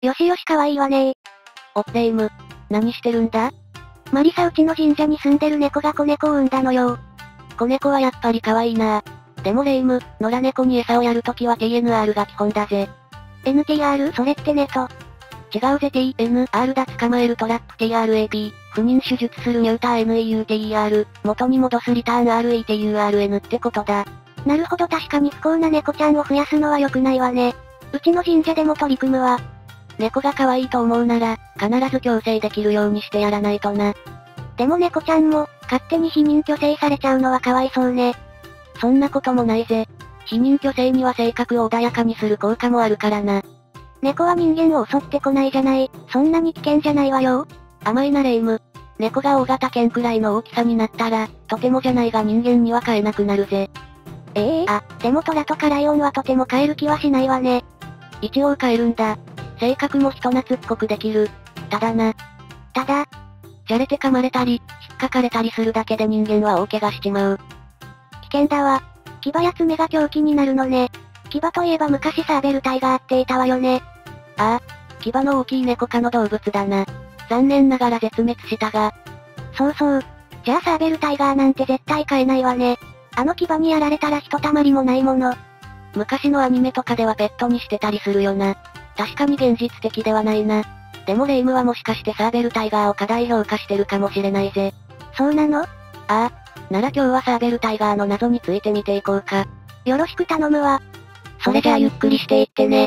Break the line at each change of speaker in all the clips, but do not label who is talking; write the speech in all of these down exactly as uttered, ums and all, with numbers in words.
よしよし可愛いわねー。
お、レ夢ム。何してるんだ？
マリサうちの神社に住んでる猫が子猫を産んだのよ。
子猫はやっぱり可愛いな。でもレ夢ム、野良猫に餌をやるときは ティーエヌアール が基本だぜ。
エヌティーアール？ それってネト。
違うぜ ティーエヌアール だ捕まえるトラップ ティーアールエーピー、不妊手術するニューター エヌイーユーティーイーアール、元に戻すリターン アールイーティーユーアールエヌ ってことだ。
なるほど確かに不幸な猫ちゃんを増やすのは良くないわね。うちの神社でも取り組むわ。
猫が可愛いと思うなら、必ず矯正できるようにしてやらないとな。
でも猫ちゃんも、勝手に避妊去勢されちゃうのはかわいそうね。
そんなこともないぜ。避妊去勢には性格を穏やかにする効果もあるからな。
猫は人間を襲ってこないじゃない。そんなに危険じゃないわよ。
甘いなレ夢ム。猫が大型犬くらいの大きさになったら、とてもじゃないが人間には飼えなくなるぜ。
ええー、あ、でもトラとかライオンはとても飼える気はしないわね。
一応飼えるんだ。性格も人懐っこくできる。ただな。
ただ、
じゃれて噛まれたり、引っかかれたりするだけで人間は大怪我しちまう。
危険だわ。牙や爪が凶器になるのね。牙といえば昔サーベルタイガーっていたわよね。
ああ、牙の大きい猫科の動物だな。残念ながら絶滅したが。
そうそう。じゃあサーベルタイガーなんて絶対飼えないわね。あの牙にやられたらひとたまりもないもの。
昔のアニメとかではペットにしてたりするよな。確かに現実的ではないな。でもレ夢ムはもしかしてサーベルタイガーを過大評価してるかもしれないぜ。
そうなの？あ
あ。なら今日はサーベルタイガーの謎について見ていこうか。
よろしく頼むわ。
それじゃあゆっくりしていってね。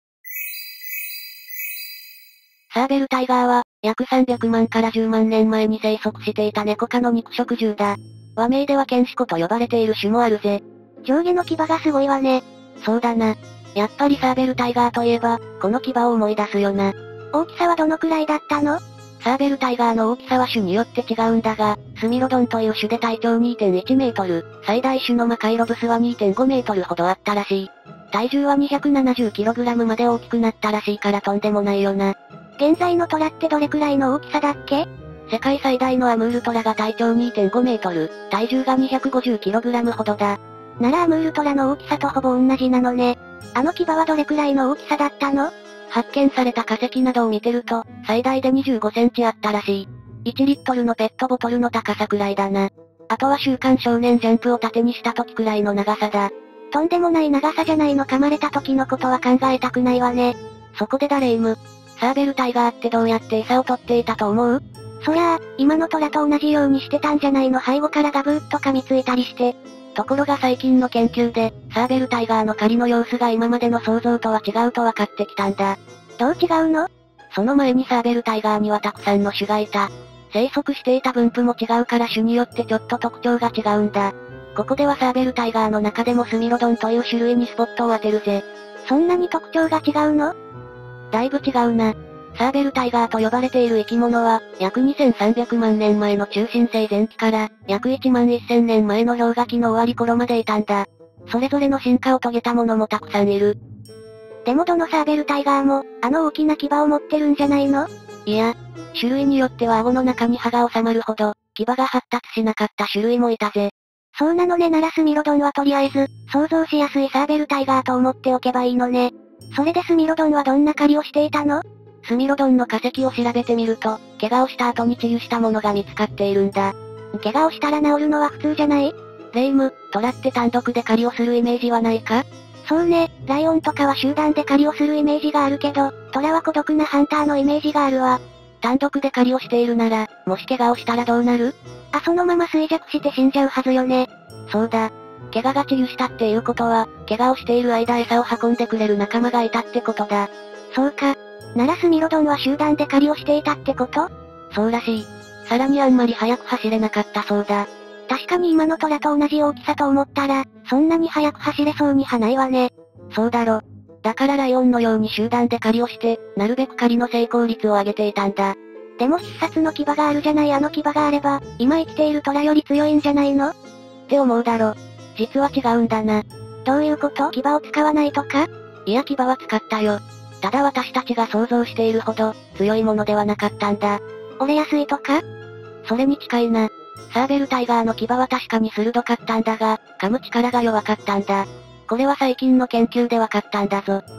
サーベルタイガーは、約さんびゃくまんからじゅうまんねんまえに生息していた猫科の肉食獣だ。和名ではケンシコと呼ばれている種もあるぜ。
上下の牙がすごいわね。
そうだな。やっぱりサーベルタイガーといえば、この牙を思い出すよな。
大きさはどのくらいだったの？
サーベルタイガーの大きさは種によって違うんだが、スミロドンという種で体長 にてんいちメートル、最大種のマカイロブスは にてんごメートルほどあったらしい。体重は にひゃくななじゅうキログラム まで大きくなったらしいからとんでもないよな。
現在のトラってどれくらいの大きさだっけ？
世界最大のアムールトラが体長 にてんごメートル、体重が にひゃくごじゅうキログラム ほどだ。
ならアムールトラの大きさとほぼ同じなのね。あの牙はどれくらいの大きさだったの？
発見された化石などを見てると、最大でにじゅうごセンチあったらしい。いちリットルのペットボトルの高さくらいだな。あとは週刊少年ジャンプを縦にした時くらいの長さだ。
とんでもない長さじゃないの。噛まれた時のことは考えたくないわね。
そこでだレ夢ム。サーベルタイガーってどうやって餌を取っていたと思う？
そりゃあ、今のトラと同じようにしてたんじゃないの。背後からガブーッと噛みついたりして。
ところが最近の研究で、サーベルタイガーの狩りの様子が今までの想像とは違うと分かってきたんだ。
どう違うの？
その前にサーベルタイガーにはたくさんの種がいた。生息していた分布も違うから種によってちょっと特徴が違うんだ。ここではサーベルタイガーの中でもスミロドンという種類にスポットを当てるぜ。
そんなに特徴が違うの？
だいぶ違うな。サーベルタイガーと呼ばれている生き物は、約にせんさんびゃくまんねんまえの中新世前期から、約いちまんせんねんまえの氷河期の終わり頃までいたんだ。それぞれの進化を遂げたものもたくさんいる。
でもどのサーベルタイガーも、あの大きな牙を持ってるんじゃないの？
いや、種類によっては顎の中に歯が収まるほど、牙が発達しなかった種類もいたぜ。
そうなのね。ならスミロドンはとりあえず、想像しやすいサーベルタイガーと思っておけばいいのね。それでスミロドンはどんな狩りをしていたの？
スミロドンの化石を調べてみると、怪我をした後に治癒したものが見つかっているんだ。
怪我をしたら治るのは普通じゃない？
レ夢ム、トラって単独で狩りをするイメージはないか？
そうね、ライオンとかは集団で狩りをするイメージがあるけど、トラは孤独なハンターのイメージがあるわ。
単独で狩りをしているなら、もし怪我をしたらどうなる？
あ、そのまま衰弱して死んじゃうはずよね。
そうだ。怪我が治癒したっていうことは、怪我をしている間餌を運んでくれる仲間がいたってことだ。
そうか。ならスミロドンは集団で狩りをしていたってこと？
そうらしい。さらにあんまり速く走れなかったそうだ。
確かに今のトラと同じ大きさと思ったら、そんなに速く走れそうにはないわね。
そうだろ。だからライオンのように集団で狩りをして、なるべく狩りの成功率を上げていたんだ。
でも必殺の牙があるじゃない。あの牙があれば、今生きているトラより強いんじゃないの？
って思うだろ。実は違うんだな。
どういうこと？牙を使わないとか？
いや牙は使ったよ。ただ私たちが想像しているほど、強いものではなかったんだ。
折れやすいとか？
それに近いな。サーベルタイガーの牙は確かに鋭かったんだが、噛む力が弱かったんだ。これは最近の研究で分かったんだぞ。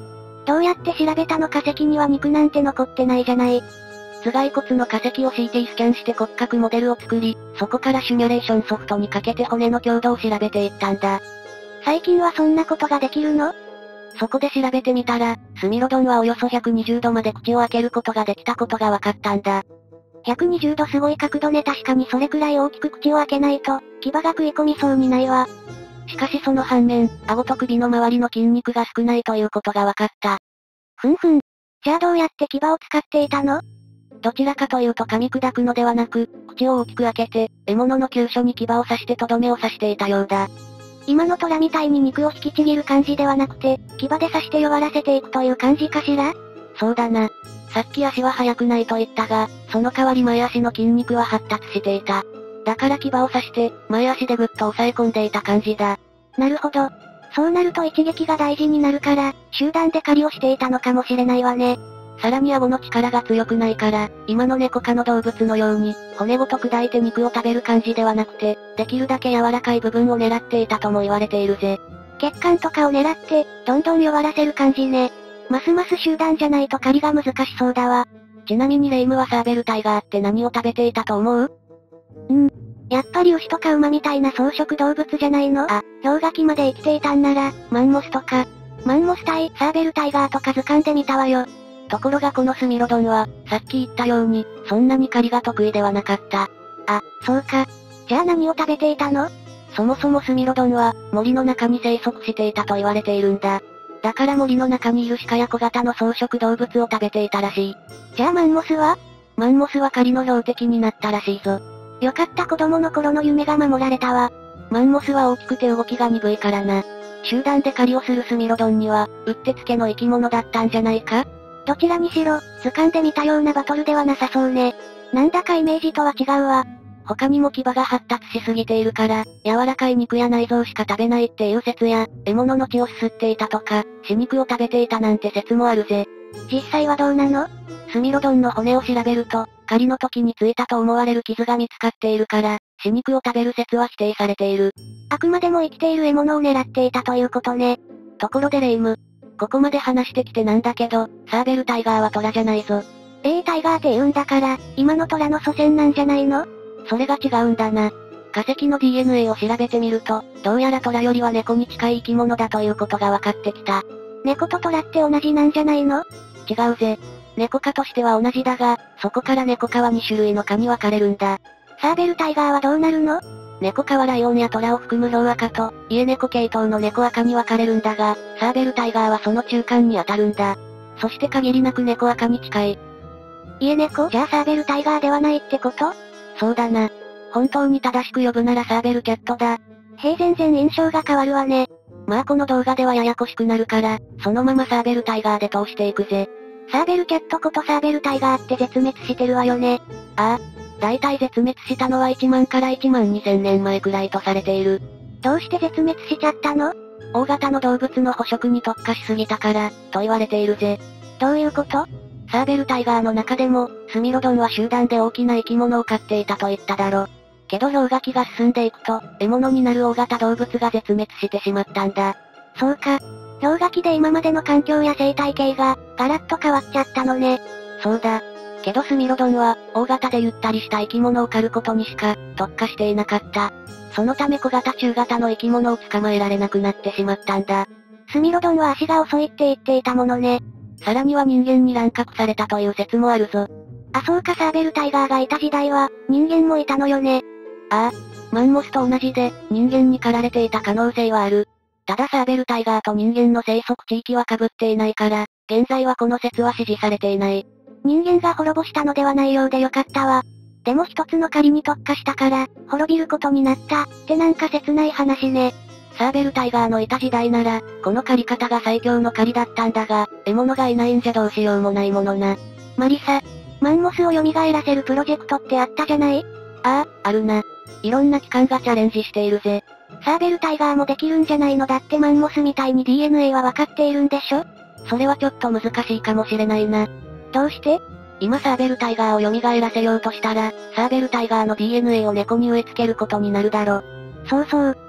どうやって調べたの？化石には肉なんて残ってないじゃない。
頭蓋骨の化石を シーティー スキャンして骨格モデルを作り、そこからシミュレーションソフトにかけて骨の強度を調べていったんだ。
最近はそんなことができるの？
そこで調べてみたら、スミロドンはおよそひゃくにじゅうどまで口を開けることができたことが分かったんだ。
ひゃくにじゅうどすごい角度ね。確かにそれくらい大きく口を開けないと、牙が食い込みそうにないわ。
しかしその反面、顎と首の周りの筋肉が少ないということが分かった。
ふんふん。じゃあどうやって牙を使っていたの？
どちらかというと噛み砕くのではなく、口を大きく開けて、獲物の急所に牙を刺してとどめを刺していたようだ。
今の虎みたいに肉を引きちぎる感じではなくて、牙で刺して弱らせていくという感じかしら？
そうだな。さっき足は速くないと言ったが、その代わり前足の筋肉は発達していた。だから牙を刺して、前足でぐっと押さえ込んでいた感じだ。
なるほど。そうなると一撃が大事になるから、集団で狩りをしていたのかもしれないわね。
さらに顎の力が強くないから、今の猫科の動物のように、骨ごと砕いて肉を食べる感じではなくて、できるだけ柔らかい部分を狙っていたとも言われているぜ。
血管とかを狙って、どんどん弱らせる感じね。ますます集団じゃないと狩りが難しそうだわ。
ちなみにレイムはサーベルタイガーって何を食べていたと思う？
うん。やっぱり牛とか馬みたいな草食動物じゃないの？あ、氷河期まで生きていたんなら、マンモスとか。マンモス対サーベルタイガーとか図鑑で見たわよ。
ところがこのスミロドンは、さっき言ったように、そんなに狩りが得意ではなかった。
あ、そうか。じゃあ何を食べていたの？
そもそもスミロドンは、森の中に生息していたと言われているんだ。だから森の中にいる鹿や小型の草食動物を食べていたらしい。
じゃあマンモスは？
マンモスは狩りの標的になったらしいぞ。
よかった子供の頃の夢が守られたわ。
マンモスは大きくて動きが鈍いからな。集団で狩りをするスミロドンには、うってつけの生き物だったんじゃないか？
どちらにしろ、図鑑で見たようなバトルではなさそうね。なんだかイメージとは違うわ。
他にも牙が発達しすぎているから、柔らかい肉や内臓しか食べないっていう説や、獲物の血をすすっていたとか、死肉を食べていたなんて説もあるぜ。
実際はどうなの？
スミロドンの骨を調べると、狩りの時についたと思われる傷が見つかっているから、死肉を食べる説は否定されている。
あくまでも生きている獲物を狙っていたということね。
ところでレイム。ここまで話してきてなんだけど、サーベルタイガーはトラじゃないぞ。
ええー、タイガーって言うんだから、今のトラの祖先なんじゃないの？
それが違うんだな。化石の ディーエヌエー を調べてみると、どうやらトラよりは猫に近い生き物だということが分かってきた。
猫とトラって同じなんじゃないの？
違うぜ。猫科としては同じだが、そこから猫科はに種類の科に分かれるんだ。
サーベルタイガーはどうなるの？
猫科はライオンやトラを含むヒョウアカと、家猫系統の猫アカに分かれるんだが、サーベルタイガーはその中間に当たるんだ。そして限りなく猫アカに近い。
家猫？じゃあサーベルタイガーではないってこと？
そうだな。本当に正しく呼ぶならサーベルキャットだ。
へえ、全然印象が変わるわね。
まあこの動画ではややこしくなるから、そのままサーベルタイガーで通していくぜ。
サーベルキャットことサーベルタイガーって絶滅してるわよね。
ああ。だいたい絶滅したのはいちまんからいちまんにせんねんまえくらいとされている。
どうして絶滅しちゃったの？
大型の動物の捕食に特化しすぎたから、と言われているぜ。
どういうこと？
サーベルタイガーの中でも、スミロドンは集団で大きな生き物を飼っていたと言っただろ。けど氷河期が進んでいくと、獲物になる大型動物が絶滅してしまったんだ。
そうか。氷河期で今までの環境や生態系が、ガラッと変わっちゃったのね。
そうだ。けどスミロドンは、大型でゆったりした生き物を狩ることにしか、特化していなかった。そのため小型中型の生き物を捕まえられなくなってしまったんだ。
スミロドンは足が遅いって言っていたものね。
さらには人間に乱獲されたという説もあるぞ。
あ、そうか、サーベルタイガーがいた時代は、人間もいたのよね。
ああ。マンモスと同じで、人間に狩られていた可能性はある。ただサーベルタイガーと人間の生息地域は被っていないから、現在はこの説は支持されていない。
人間が滅ぼしたのではないようでよかったわ。でも一つの狩りに特化したから、滅びることになった、ってなんか切ない話ね。
サーベルタイガーのいた時代なら、この狩り方が最強の狩りだったんだが、獲物がいないんじゃどうしようもないものな。
マリサ、マンモスを蘇らせるプロジェクトってあったじゃない？
ああ、あるな。いろんな機関がチャレンジしているぜ。
サーベルタイガーもできるんじゃないの？だってマンモスみたいに ディーエヌエー はわかっているんでしょ？
それはちょっと難しいかもしれないな。
どうして？
今サーベルタイガーを蘇らせようとしたら、サーベルタイガーの ディーエヌエー を猫に植え付けることになるだろ。
そうそう。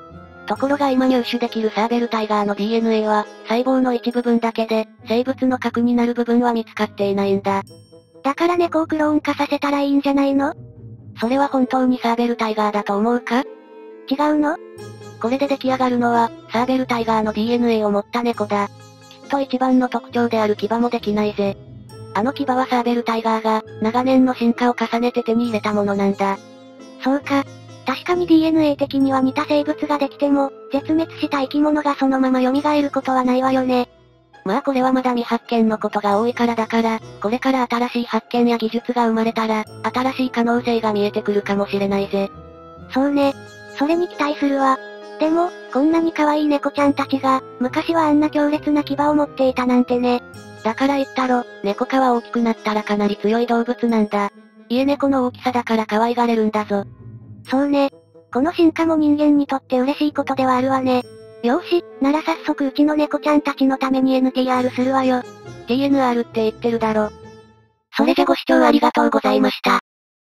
ところが今入手できるサーベルタイガーの ディーエヌエー は、細胞の一部分だけで、生物の核になる部分は見つかっていないんだ。
だから猫をクローン化させたらいいんじゃないの？
それは本当にサーベルタイガーだと思うか？
違うの？
これで出来上がるのは、サーベルタイガーの ディーエヌエー を持った猫だ。きっと一番の特徴である牙もできないぜ。あの牙はサーベルタイガーが、長年の進化を重ねて手に入れたものなんだ。
そうか。確かに ディーエヌエー 的には似た生物ができても、絶滅した生き物がそのまま蘇ることはないわよね。
まあこれはまだ未発見のことが多いからだから、これから新しい発見や技術が生まれたら、新しい可能性が見えてくるかもしれないぜ。
そうね。それに期待するわ。でも、こんなに可愛い猫ちゃんたちが、昔はあんな強烈な牙を持っていたなんてね。
だから言ったろ、猫科は大きくなったらかなり強い動物なんだ。家猫の大きさだから可愛がれるんだぞ。
そうね。この進化も人間にとって嬉しいことではあるわね。よーし、なら早速うちの猫ちゃんたちのために エヌティーアール するわよ。
ディーエヌアール って言ってるだろ。
それじゃご視聴ありがとうございました。